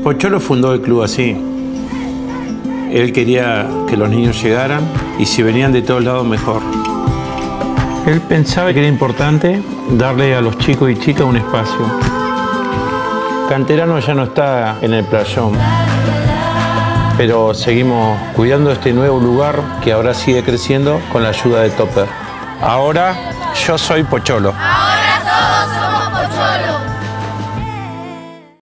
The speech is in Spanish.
Pocholo fundó el club así. Él quería que los niños llegaran y si venían de todos lados mejor. Él pensaba que era importante darle a los chicos y chicas un espacio. Canterano ya no está en el playón, pero seguimos cuidando este nuevo lugar que ahora sigue creciendo con la ayuda de Topper. Ahora yo soy Pocholo.